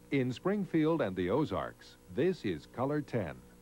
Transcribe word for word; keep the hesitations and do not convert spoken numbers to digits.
In Springfield and the Ozarks, this is Color ten.